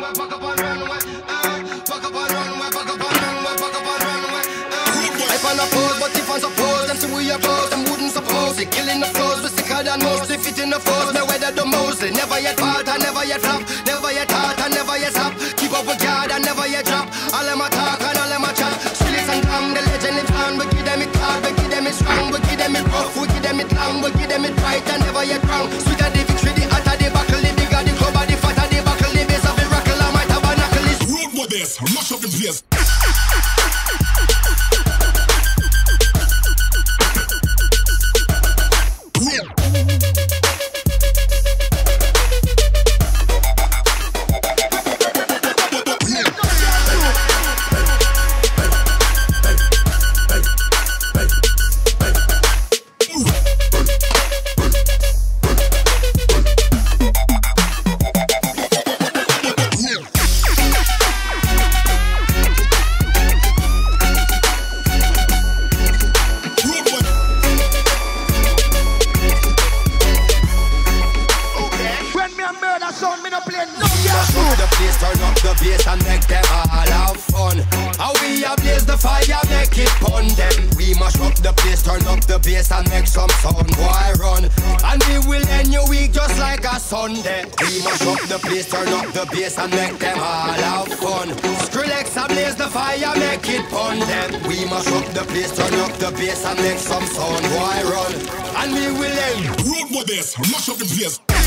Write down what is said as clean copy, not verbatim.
runway, back up and runway. Back up and runway, back up and runway, back up and runway. I find a pose, but if I suppose, them see we oppose, them wouldn't suppose. It killing the flows, we sicker than most. If it in the foes, me weather the most. Never yet part, I never yet flop. Never yet heart, I never yet stop. Keep up with God, I never yet drop. All them a talk and all them a chat. Skillets and calm, the legend lives on. We give them it hard, we give them it strong. We give them it rough, we give them it long. We give them it right, I never yet wrong. Sweeter the victory, the hotter the buckle, the bigger the club, the fatter the buckle, the base of the rockle. I might have a knuckle. Road with this, mash up the place. Turn up the bass and make them all have fun. How we ablaze the fire, make it pun them. We mash up the place, turn up the bass and make some sound. Boy run, and we will end your week just like a Sunday. We mash up the place, turn up the bass and make them all have fun. Skrillex ablaze the fire, make it pun them. We mash up the place, turn up the bass and make some sound. Boy run, and we will end. Road with this, mash up the place.